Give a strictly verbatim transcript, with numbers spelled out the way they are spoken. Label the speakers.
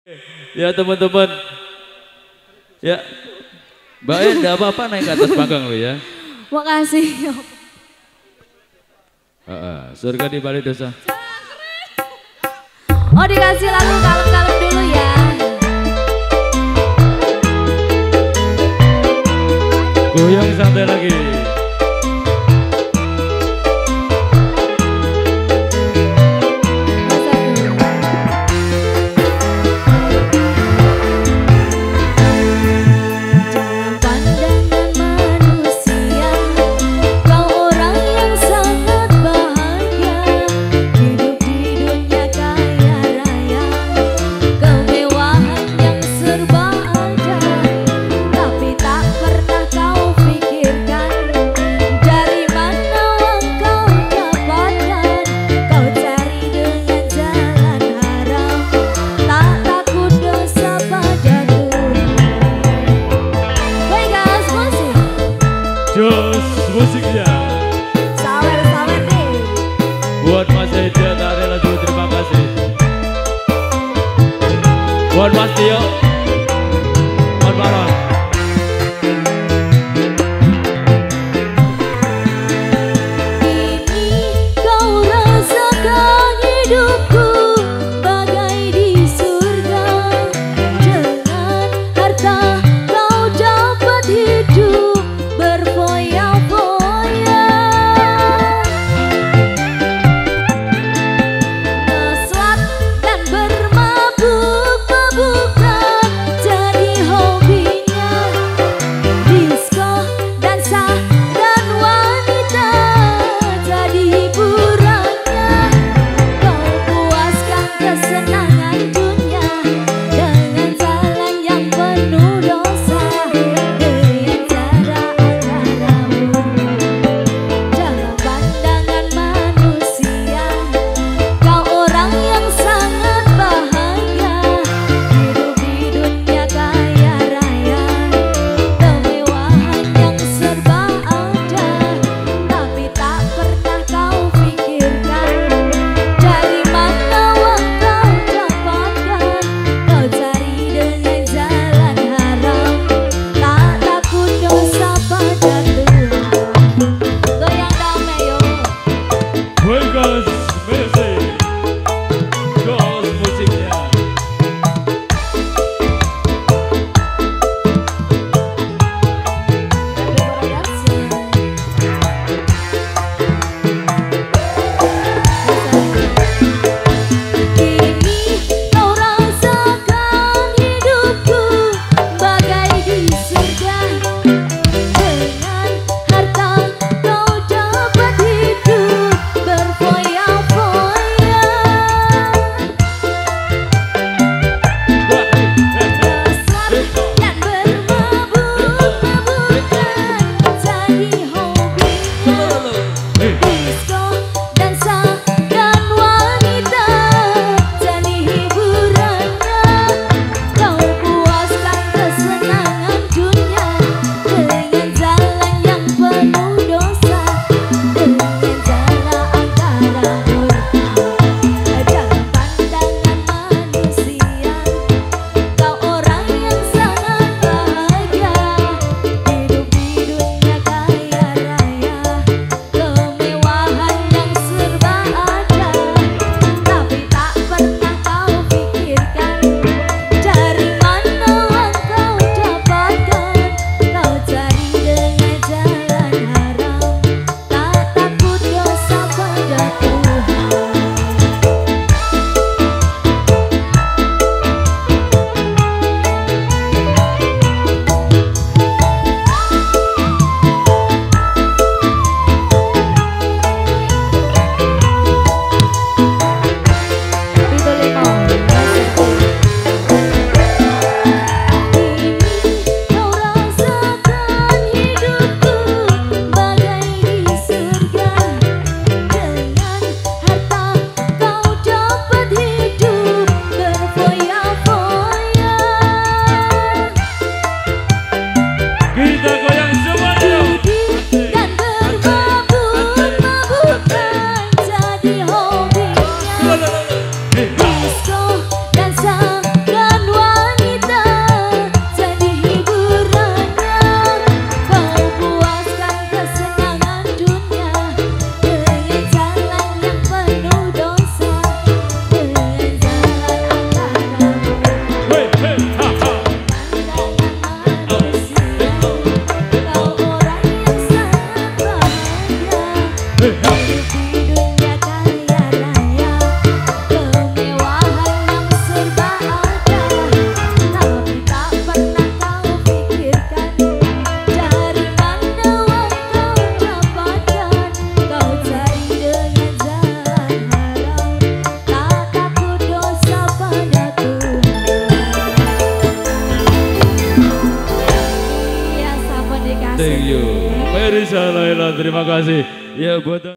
Speaker 1: Ya teman-teman, ya Mbak E enggak apa-apa naik ke atas panggang lo ya.
Speaker 2: Makasih.
Speaker 1: Uh, uh, surga di balik dosa.
Speaker 2: Oh dikasih lagu kalem-kalem dulu ya.
Speaker 1: Goyang santai lagi. Jos musiknya
Speaker 2: sawer-sawer nih
Speaker 1: buat Mas Eja Tarela juga terima kasih buat Mas Tio buat Baron.
Speaker 2: Ini kau rasakan hidupku bagai di surga. Dengan harta kau dapat hidup berfoya-foya. Ngeswat dan bermabuk-mabukan
Speaker 1: terima kasih. Ya buat